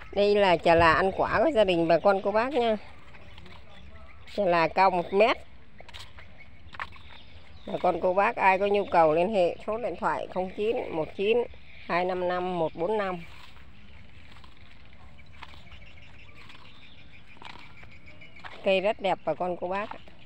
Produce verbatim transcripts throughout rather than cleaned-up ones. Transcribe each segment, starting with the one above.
Đây là chà là ăn quả của gia đình bà con cô bác nha. Chà là cao một mét. Bà con cô bác ai có nhu cầu liên hệ số điện thoại không chín một chín hai năm năm một bốn năm. Cây rất đẹp bà con cô bác.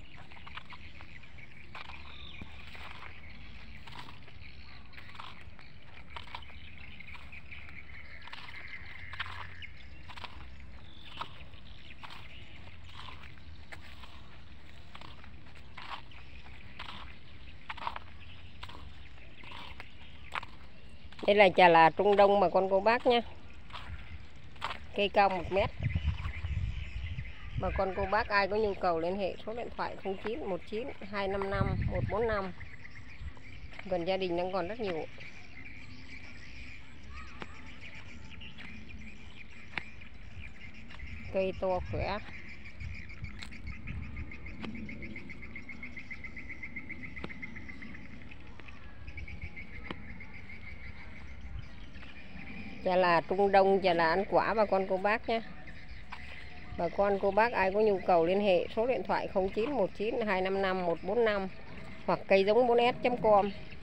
Đây là chà là Trung Đông bà con cô bác nhé. Cây cao một mét. Bà con cô bác ai có nhu cầu liên hệ số điện thoại không chín một chín hai năm năm một bốn năm. Gần gia đình đang còn rất nhiều. Cây to khỏe. Chà là Trung Đông, chà là ăn quả bà con cô bác nhé. Bà con cô bác ai có nhu cầu liên hệ số điện thoại không chín một chín hai năm năm một bốn năm hoặc cây giống bốn S chấm com.